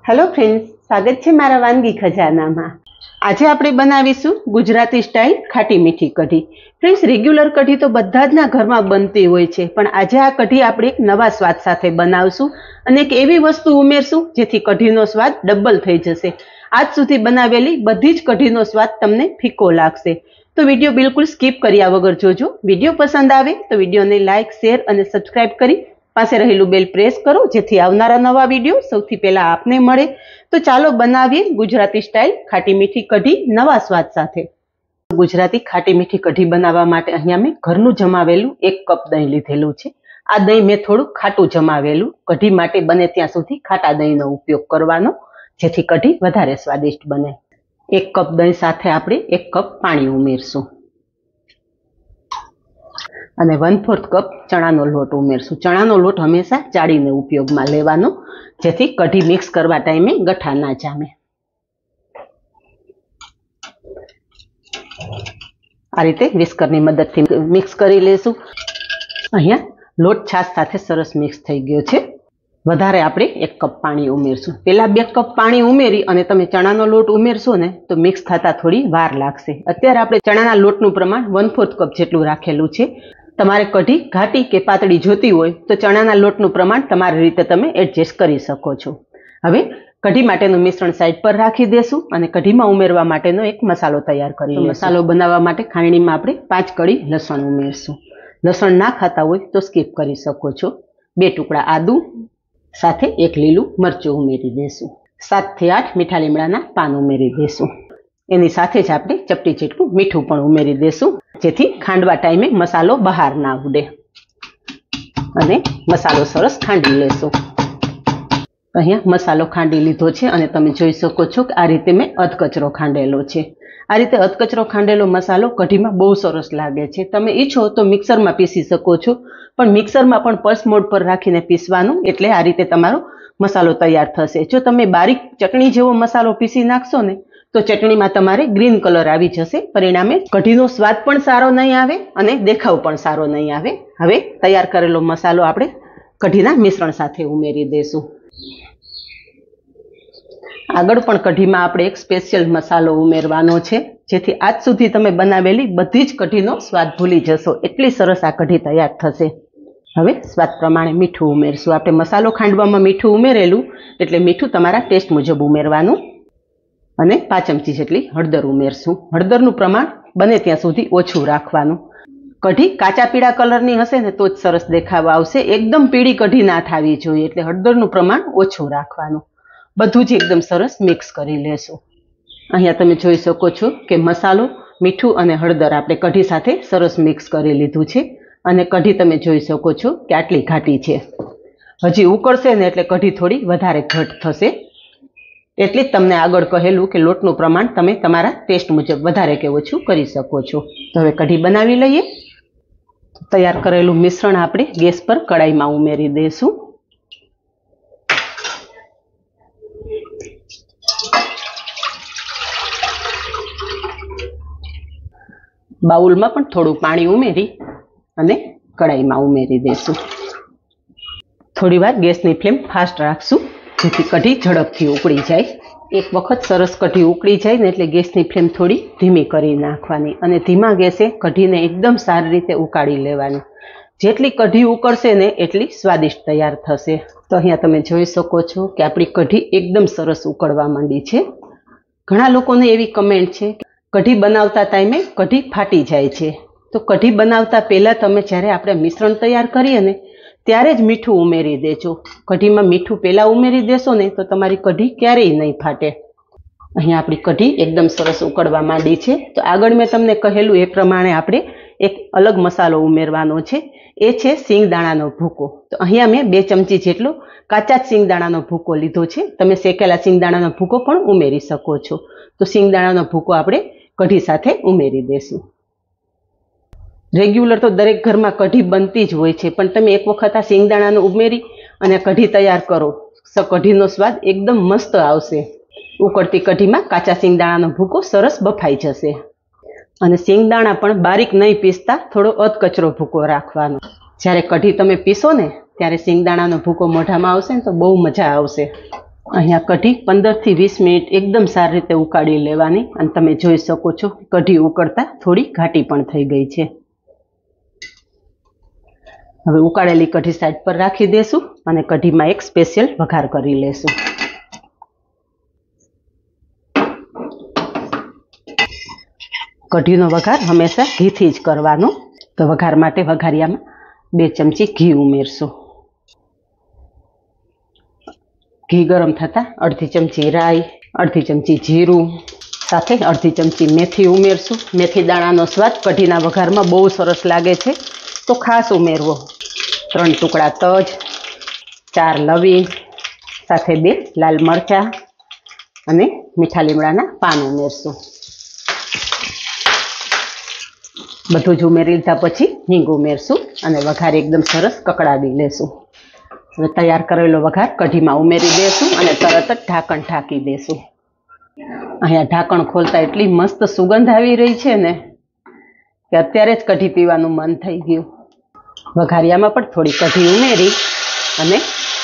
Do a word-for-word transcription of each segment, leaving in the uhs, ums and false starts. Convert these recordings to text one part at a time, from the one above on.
Hello friends, स्वागत है मारा वानगी खजाना में। आज आप बनावीशू गुजराती स्टाइल खाटी मीठी कढ़ी। फ्रेंड्स, रेग्युलर कढ़ी तो बधा ज ना घर में बनती होय छे, पण आज आ कढ़ी आपणे एक नवा स्वाद साथे बनावशुं अने एक एवी वस्तु उमेरशुं जेथी कढ़ीनो स्वाद डबल थई जशे। आज सुधी बनावेली बधी ज कढ़ीनो स्वाद तमने फीको लागशे। तो विडियो बिल्कुल स्कीप कर्या वगर जोजो। विडियो पसंद आवे तो विडियो ने लाइक, शेर अने सब्सक्राइब करी पासे रहेलू बेल प्रेस करो जेथी आवनारा नवा विडियो सौथी पहेला आपने मळे। तो चालो बनावीए गुजराती स्टाइल खाटी मीठी कढ़ी नवा स्वाद साथे। गुजराती खाटी मीठी कढ़ी बनावा माटे अहींया मैं घरनुं जमावेलुं एक कप दહીં લીધેલું છે। आ दહીં मैं थोड़ું खाटું जमावेलुं। कढ़ी माटे बने त्यां सुधी खाटा दહીંનો उपयोग करवानो जेथी कढ़ी वधारे स्वादिष्ट बने। एक कप दહીં साथे आपणे एक कप पाणी उमेरशुं અને वन फोर्थ कप चणानो लोट उमेरशुं। चणानो लोट हमेशा चाळीने उपयोगमां लेवानो जेथी कढ़ी मिक्स करवा टाइमे गठा ना जामे। आ रीते विस्करनी मददथी मिक्स करी लेशुं। अहींया लोट छाश साथे सरस मिक्स थई गयो छे। वधारे आपणे एक कप पाणी उमेरशुं। पेला बे कप पाणी उमेरी अने तमे चणानो लोट उमेरशो ने तो मिक्स थता थोड़ी वार लागशे। अत्यारे आपणे चणाना लोटनुं प्रमाण वन फोर्थ कप जेटલું राखेલું છે। तमारे कढ़ी घाटी के पातળી जोती होय तो चणाना लोटनुं प्रमाण तमारी रीते तमे एडजस्ट करी शको छो। हवे कढ़ी माटेनुं मिश्रण साइड पर राखी देशुं अने कढ़ीमां उमेरवा माटेनो एक मसालो तैयार करी लेशुं। मसालो बनाववा माटे खाणीमां आपणे पांच कड़ी लसण उमेरशुं। लसण ना खाता होय तो स्कीप करी शको छो। बे टुकड़ा आदू साथे एक लीलू मरचुं उमेरी देशुं। सात थी आठ मीठा લીમડાના पान उमेरी देशुं। एनी साथे ज आपणे चपटी जेटલું मीठું पण उमेरी देशुं जेथी खांडवा टाइमे मसालो बहार ना उडे अने मसालो सरस खांडी लेशुं। अहींया मसालो खांडी लीधो छे अने तमे जोई शको छो के आ रीते मैं अधकचरो खांडेलो छे। आ रीते अधकचरो खांडेलो मसालो कढ़ीमां बहु सरस लागे छे। तमे ईच्छो तो मिक्सरमां पीसी शको छो, पण मिक्सरमां पण पल्स मोड पर राखीने पीसवानुं एटले आ रीते तमारो मसालो तैयार थशे। जो तमे बारीक चटणी जेवो मसालो पीसी नाखशो ने तो चटणीमां तमारे ग्रीन कलर आवी जशे, परिणामे कढ़ीनो स्वाद पण सारो नहीं आवे अने देखाव पण सारो नहीं आवे। हवे तैयार करेलो मसालो आपणे कढ़ीना मिश्रण साथे उमेरी देशुं। आगळ पण कढ़ीमां आपणे एक स्पेशियल मसालो उमेरवानो छे जेथी आज सुधी तमे बनावेली बधी ज कढ़ीनो स्वाद भूली जशो, एटली सरस आ कढ़ी तैयार थशे। हवे स्वाद प्रमाणे मीठुं उमेरशुं। आपणे मसालो खांडवामां मीठुं उमेरेलुं एटले मीठुं तमारा टेस्ट मुजब उमेरवानुं अने पांच चमची जेटली हळदर उमेरशुं। हळदरनुं प्रमाण बने त्यां सुधी ओछुं राखवानुं। कढ़ी काचा पीळा कलरनी हशे ने तो ज सरस देखाव आवशे। एकदम पीળી कढ़ी ना थावी जोईए एटले हळदरनुं प्रमाण ओछुं राखवानुं। बधुं ज एकदम सरस मिक्स करी लेशुं। अहींया तमे जोई शको छो के मसालो, मीठुं अने हळदर आपणे कढ़ी साथे सरस मिक्स करी लीधुं छे अने कढ़ी तमे जोई शको छो के आटली घाटी छे। हजी उकळशे ने एटले कढ़ी थोड़ी वधारे घट थशे। एटले ज तमने आगळ कहेलुं के लोटनुं प्रमाण तमे तमारा टेस्ट मुजब वधारे के ओछुं करी शको छो। तो हवे कढ़ी बनावी लईए। तैयार करेलुं मिश्रण आपणे गैस पर कढ़ाईमां उमेरी देशुं। बाउल में पण थोड़ुं पाणी उमेरी अने कढ़ाईमां उमेरी देशुं। थोड़ी वार गैसनी फ्लेम फास्ट राखशुं जेथी कढ़ी झड़पथी उकળી जाए। एक वखत सरस कढ़ी उकળી जाए ने एटले गैसनी फ्लेम थोड़ी धीमी करी नाखवानी अने धीमा गैसे कढ़ीने एकदम सारी रीते उकाળી लेवानी। जेटली कढ़ी उकळशे ने एटली स्वादिष्ट तैयार थशे। तो अहींया तमे जोई शको छो के आपणी कढ़ी एकदम सरस उकळवा मांडी छे। घणा लोकोने एवी कमेंट छे के कढ़ी बनावता टाइमे कढ़ी फाटी जाए छे। तो कढ़ी बनावता पहेला तमे ज्यारे आपणे मिश्रण तैयार करीए ने त्यारे ज मीठुं उमेरी देजो। कढ़ीमां मीठुं पहेला उमेरी देशो ने तो तमारी कढ़ी क्यारेय नहीं फाटे। अहीं आपणी कढ़ी एकदम सरस उकळवा मांडी छे। तो आगळ मैं तमने कहेलुं ए प्रमाणे आपणे एक अलग मसालो उमेरवानो छे, ए छे सिंगदाणानो भूको। तो अहींया मैं बे चमची जेटलो काचा सिंगदाणानो भूको लीधो छे। तमे शेकेला सिंगदाणानो भूको पण उमेरी शको छो। तो सिंगदाणानो भूको आपणे कढ़ी साथे उमेरी देशुं। रेग्युलर तो दरेक घर में कढ़ी बनती ज होय छे, पण तमे एक वखत आ सिंगदाणानो उमेरी अने कढ़ी तैयार करो तो कढ़ीनो स्वाद एकदम मस्त आवशे। उकळती कढ़ीमां काचा सिंगदाणानो भूको सरस बफाई जशे अने सिंगदाणा पण बारीक नहीं पीसता थोड़ो अधकचरो भूको राखवानो। ज्यारे कढ़ी तमे पीसो ने त्यारे सिंगदाणानो भूको मोढामां आवशे ने तो बहु मजा आवशे। અહીંયા કઢી પંદર થી વીસ મિનિટ એકદમ સારી રીતે ઉકાળી લેવાની અને તમે જોઈ શકો છો કઢી ઉકળતા થોડી ઘાટી પણ થઈ ગઈ છે। હવે ઉકાળેલી કઢી સાઈડ પર રાખી દેશું અને કઢીમાં એક સ્પેશિયલ વઘાર કરી લેશું। કઢીનો વઘાર હંમેશા ઘીથી જ કરવાનો। તો વઘાર માટે વઘારિયામાં બે ચમચી ઘી ઉમેરશું। ઘી ગરમ થતાં અડધી ચમચી રાઈ, અડધી ચમચી જીરું સાથે અડધી ચમચી મેથી ઉમેરશું। મેથી દાણાનો સ્વાદ કઢીના વઘારમાં બહુ સરસ લાગે છે, તો ખાસ ઉમેરવો। ત્રણ ટુકડા તજ, ચાર લવિંગ સાથે બે લાલ મરચાં અને મીઠા લીમડાના પાન ઉમેરશું। બધું જ ઉમેરી લીધા પછી હિંગ ઉમેરશું અને વઘાર એકદમ સરસ કકડાવી લેશું। હવે તૈયાર કરેલો વઘાર કઢીમાં ઉમેરી દેશું અને તરત જ ઢાંકણ ઢાંકી દેશું। અહીંયા ઢાંકણ ખોલતા એટલી મસ્ત સુગંધ આવી રહી છે ને કે અત્યારે જ કઢી પીવાનું મન થઈ ગયું। વઘારિયામાં પણ થોડી કઢી ઉમેરી અને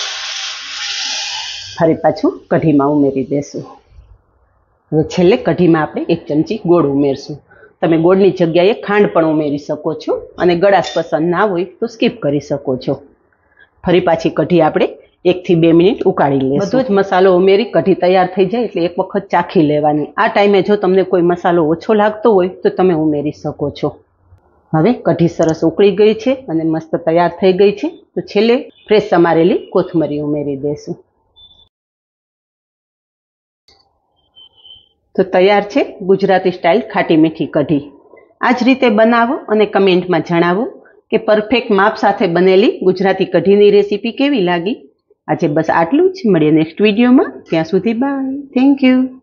ફરી પાછું કઢીમાં ઉમેરી દેશું। હવે છેલ્લે કઢીમાં આપણે એક ચમચી ગોળ ઉમેરશું। તમે ગોળની જગ્યાએ ખાંડ પણ ઉમેરી શકો છો અને ગળાશ પસંદ ના હોય તો સ્કીપ કરી શકો છો। ફરી પાછી કઢી આપણે એકથી બે મિનિટ ઉકાળી લઈશું। બધો જ મસાલો ઉમેરી કઢી તૈયાર થઈ જાય એટલે એક વખત ચાખી લેવાની। આ ટાઈમે જો તમને કોઈ મસાલો ઓછો લાગતો હોય તો તમે ઉમેરી શકો છો। હવે કઢી સરસ ઉકળી ગઈ છે અને મસ્ત તૈયાર થઈ ગઈ છે, તો છેલ્લે ફ્રેશ સમારેલી કોથમરી ઉમેરી દેશું। તો તૈયાર છે ગુજરાતી સ્ટાઇલ ખાટી મીઠી કઢી। આ જ રીતે બનાવો અને કમેન્ટમાં જણાવો કે પરફેક્ટ માપ સાથે બનેલી ગુજરાતી કઢીની રેસીપી કેવી લાગી। આજે બસ આટલું જ, મળીએ નેક્સ્ટ વિડીયોમાં। ત્યાં સુધી બાય, થેન્ક યુ।